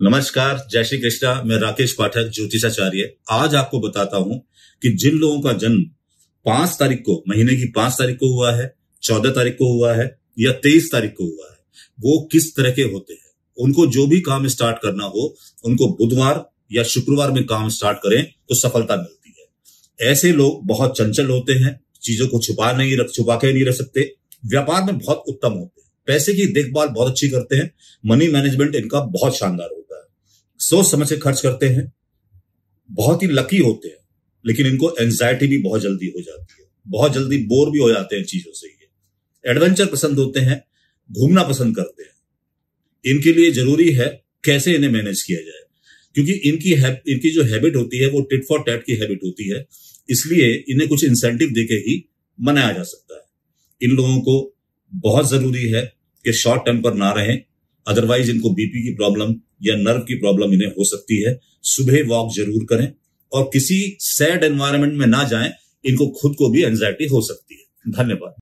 नमस्कार, जय श्री कृष्णा। मैं राकेश पाठक, ज्योतिषाचार्य। आज आपको बताता हूं कि जिन लोगों का जन्म 5 तारीख को, महीने की 5 तारीख को हुआ है, 14 तारीख को हुआ है या 23 तारीख को हुआ है, वो किस तरह के होते हैं। उनको जो भी काम स्टार्ट करना हो, उनको बुधवार या शुक्रवार में काम स्टार्ट करें तो सफलता मिलती है। ऐसे लोग बहुत चंचल होते हैं, चीजों को छुपा के नहीं रख सकते, व्यापार में बहुत उत्तम होते हैं, पैसे की देखभाल बहुत अच्छी करते हैं, मनी मैनेजमेंट इनका बहुत शानदार होता है, सोच समझ के खर्च करते हैं, बहुत ही लकी होते हैं। लेकिन इनको एंजाइटी भी बहुत जल्दी हो जाती है, बहुत जल्दी बोर भी हो जाते हैं चीजों से। ये एडवेंचर पसंद होते हैं, घूमना पसंद करते हैं। इनके लिए जरूरी है कैसे इन्हें मैनेज किया जाए, क्योंकि इनकी जो हैबिट होती है वो टिट फॉर टैट की हैबिट होती है। इसलिए इन्हें कुछ इंसेंटिव देके ही मनाया जा सकता है। इन लोगों को बहुत जरूरी है कि शॉर्ट टेम्पर ना रहें, अदरवाइज इनको बीपी की प्रॉब्लम या नर्व की प्रॉब्लम इन्हें हो सकती है। सुबह वॉक जरूर करें और किसी सैड एनवायरनमेंट में ना जाएं, इनको खुद को भी एंजाइटी हो सकती है। धन्यवाद।